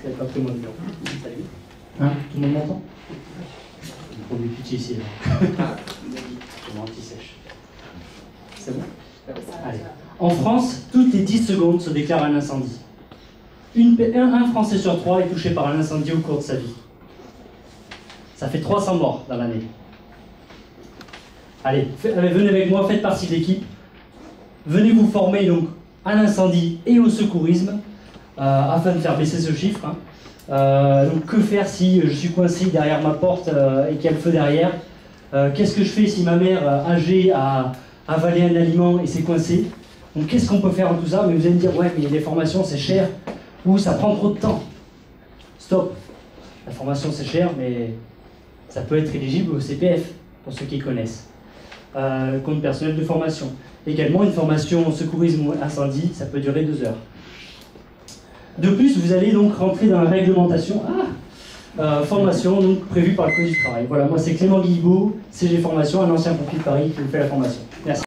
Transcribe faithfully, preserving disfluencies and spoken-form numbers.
Vous n'avez pas pris mon numéro. Salut. Hein, tout le monde m'entend? Il faut du pitié ici. Ah, je m'anti-sèche. C'est bon? Allez. En France, toutes les dix secondes se déclare un incendie. Une, un, un Français sur trois est touché par un incendie au cours de sa vie. Ça fait trois cents morts dans l'année. Allez, fait, allez, venez avec moi, faites partie de l'équipe. Venez vous former donc à l'incendie et au secourisme euh, afin de faire baisser ce chiffre. Hein. Euh, donc que faire si je suis coincé derrière ma porte euh, et qu'il y a le feu derrière? euh, Qu'est-ce que je fais si ma mère euh, âgée a avalé un aliment et s'est coincée? Donc qu'est-ce qu'on peut faire en tout ça? Mais vous allez me dire, ouais, mais les formations c'est cher, ou ça prend trop de temps. Stop. La formation c'est cher, mais ça peut être éligible au C P F, pour ceux qui connaissent. Euh, le compte personnel de formation. Également, une formation secourisme ou incendie, ça peut durer deux heures. De plus, vous allez donc rentrer dans la réglementation, ah, euh, formation donc prévue par le Code du travail. Voilà, moi c'est Clément Guilbault, C G Formation, un ancien pompier de Paris qui vous fait la formation. Merci.